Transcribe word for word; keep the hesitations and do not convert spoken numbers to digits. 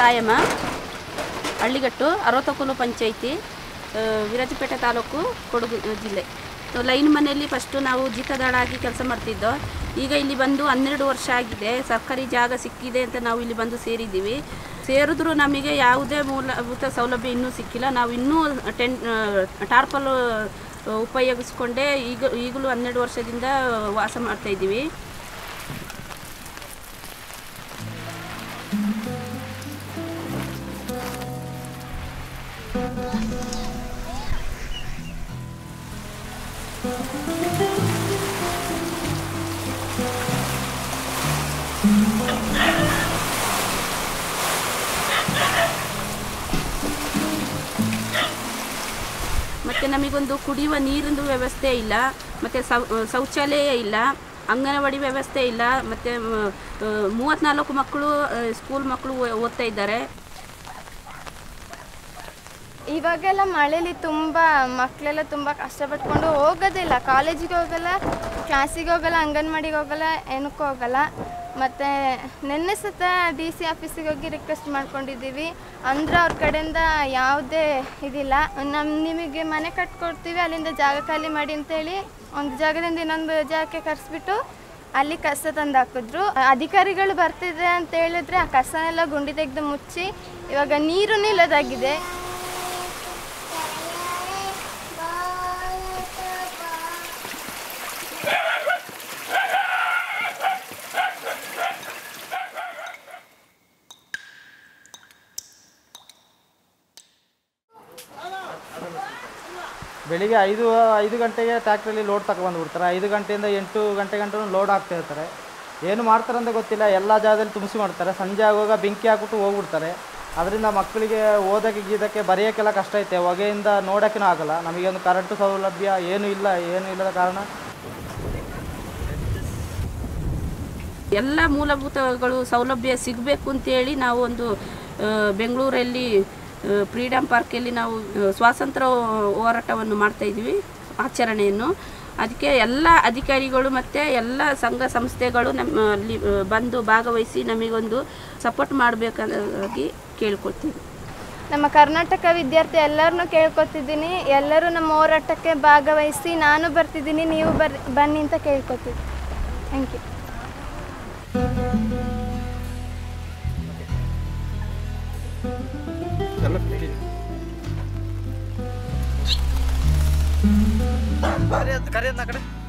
ತಾಯಮ್ಮ, ಹಳ್ಳಿಗಟ್ಟು, ಅರವತ್ತಕೊಲು ಪಂಚಾಯಿತಿ, ವಿರಾಜಪೇಟೆ ತಾಲೂಕು, ಕೊಡಗು ಜಿಲ್ಲೆ. ಲೈನ್ ಮನೆಯಲ್ಲಿ ಫಸ್ಟು ನಾವು ಜೀತದಾಳಾಗಿ ಕೆಲಸ ಮಾಡ್ತಿದ್ದೋ. ಈಗ ಇಲ್ಲಿ ಬಂದು ಹನ್ನೆರಡು ವರ್ಷ ಆಗಿದೆ. ಸರ್ಕಾರಿ ಜಾಗ ಸಿಕ್ಕಿದೆ ಅಂತ ನಾವು ಇಲ್ಲಿ ಬಂದು ಸೇರಿದ್ದೀವಿ. ಸೇರಿದ್ರೂ ನಮಗೆ ಯಾವುದೇ ಮೂಲಭೂತ ಸೌಲಭ್ಯ ಇನ್ನೂ ಸಿಕ್ಕಿಲ್ಲ. ನಾವು ಇನ್ನೂ ಟೆನ್ ಟಾರ್ಪಲ್ ಉಪಯೋಗಿಸ್ಕೊಂಡೇ ಈಗ ಈಗಲೂ ಹನ್ನೆರಡು ವರ್ಷದಿಂದ ವಾಸ ಮಾಡ್ತಾಯಿದ್ದೀವಿ. ಮತ್ತು ನಮಗೊಂದು ಕುಡಿಯುವ ನೀರಿಂದು ವ್ಯವಸ್ಥೆ ಇಲ್ಲ, ಮತ್ತು ಶೌಚಾಲಯ ಇಲ್ಲ, ಅಂಗನವಾಡಿ ವ್ಯವಸ್ಥೆ ಇಲ್ಲ, ಮತ್ತು ಮೂವತ್ತ್ನಾಲ್ಕು ಮಕ್ಕಳು ಸ್ಕೂಲ್ ಮಕ್ಕಳು ಓದ್ತಾ ಇದ್ದಾರೆ. ಇವಾಗೆಲ್ಲ ಮಳೇಲಿ ತುಂಬ ಮಕ್ಕಳೆಲ್ಲ ತುಂಬ ಕಷ್ಟಪಟ್ಕೊಂಡು ಹೋಗೋದಿಲ್ಲ, ಕಾಲೇಜಿಗೆ ಹೋಗಲ್ಲ, ಕ್ಲಾಸಿಗೆ ಹೋಗಲ್ಲ, ಅಂಗನವಾಡಿಗೆ ಹೋಗಲ್ಲ, ಏನಕ್ಕೂ ಹೋಗಲ್ಲ. ಮತ್ತು ನಿನ್ನೆ ಸತ ಡಿ ಸಿ ಆಫೀಸಿಗೆ ಹೋಗಿ ರಿಕ್ವೆಸ್ಟ್ ಮಾಡ್ಕೊಂಡಿದ್ದೀವಿ. ಅಂದ್ರೆ ಅವ್ರ ಕಡೆಯಿಂದ ಯಾವುದೇ ಇದಿಲ್ಲ. ನಮ್ಮ ನಿಮಗೆ ಮನೆ ಕಟ್ಕೊಡ್ತೀವಿ, ಅಲ್ಲಿಂದ ಜಾಗ ಖಾಲಿ ಮಾಡಿ ಅಂತೇಳಿ ಒಂದು ಜಾಗದಿಂದ ಇನ್ನೊಂದು ಜಾಗಕ್ಕೆ ಕರೆಸ್ಬಿಟ್ಟು ಅಲ್ಲಿ ಕಸ ತಂದು ಹಾಕಿದ್ರು. ಅಧಿಕಾರಿಗಳು ಬರ್ತಿದೆ ಅಂತ ಹೇಳಿದ್ರೆ ಆ ಕಸನೆಲ್ಲ ಗುಂಡಿ ತೆಗೆದು ಮುಚ್ಚಿ ಇವಾಗ ನೀರು ನಿಲ್ಲೋದಾಗಿದೆ. ಬೆಳಿಗ್ಗೆ ಐದು ಐದು ಗಂಟೆಗೆ ಟ್ಯಾಕ್ಟ್ರಲ್ಲಿ ಲೋಡ್ ತಗೊಬಂದುಬಿಡ್ತಾರೆ. ಐದು ಗಂಟೆಯಿಂದ ಎಂಟು ಗಂಟೆ ಗಂಟೆ ಲೋಡ್ ಆಗ್ತಾ ಇರ್ತಾರೆ. ಏನು ಮಾಡ್ತಾರೆ ಅಂತ ಗೊತ್ತಿಲ್ಲ. ಎಲ್ಲ ಜಾಗದಲ್ಲಿ ತುಂಬಿಸಿ ಮಾಡ್ತಾರೆ. ಸಂಜೆ ಆಗುವಾಗ ಬೆಂಕಿ ಹಾಕ್ಬಿಟ್ಟು ಹೋಗ್ಬಿಡ್ತಾರೆ. ಅದರಿಂದ ಮಕ್ಕಳಿಗೆ ಓದೋಕ್ಕೆ ಗೀದಕ್ಕೆ ಬರೆಯೋಕ್ಕೆಲ್ಲ ಕಷ್ಟ ಐತೆ. ಹೊಗೆಯಿಂದ ನೋಡೋಕ್ಕೂ ಆಗಲ್ಲ. ನಮಗೆ ಒಂದು ಕರೆಂಟು ಸೌಲಭ್ಯ ಏನೂ ಇಲ್ಲ. ಏನೂ ಇಲ್ಲದ ಕಾರಣ ಎಲ್ಲ ಮೂಲಭೂತಗಳು ಸೌಲಭ್ಯ ಸಿಗಬೇಕು ಅಂತೇಳಿ ನಾವು ಒಂದು ಬೆಂಗಳೂರಲ್ಲಿ ಫ್ರೀಡಮ್ ಪಾರ್ಕಲ್ಲಿ ನಾವು ಸ್ವಾತಂತ್ರ್ಯ ಹೋರಾಟವನ್ನು ಮಾಡ್ತಾಯಿದ್ವಿ, ಆಚರಣೆಯನ್ನು. ಅದಕ್ಕೆ ಎಲ್ಲ ಅಧಿಕಾರಿಗಳು ಮತ್ತು ಎಲ್ಲ ಸಂಘ ಸಂಸ್ಥೆಗಳು ನಮ್ಮಲ್ಲಿ ಬಂದು ಭಾಗವಹಿಸಿ ನಮಗೊಂದು ಸಪೋರ್ಟ್ ಮಾಡಬೇಕಾಗಿ ಕೇಳ್ಕೊಳ್ತೀವಿ. ನಮ್ಮ ಕರ್ನಾಟಕ ವಿದ್ಯಾರ್ಥಿ ಎಲ್ಲರನ್ನೂ ಕೇಳ್ಕೊತಿದ್ದೀನಿ, ಎಲ್ಲರೂ ನಮ್ಮ ಹೋರಾಟಕ್ಕೆ ಭಾಗವಹಿಸಿ ನಾನು ಬರ್ತಿದ್ದೀನಿ, ನೀವು ಬರ್ರಿ ಬನ್ನಿ ಅಂತ ಕೇಳ್ಕೊತೀವಿ. Thank you. ಕರೆಯೋದು ಕರೆಯೋದು ಆ ಕಡೆ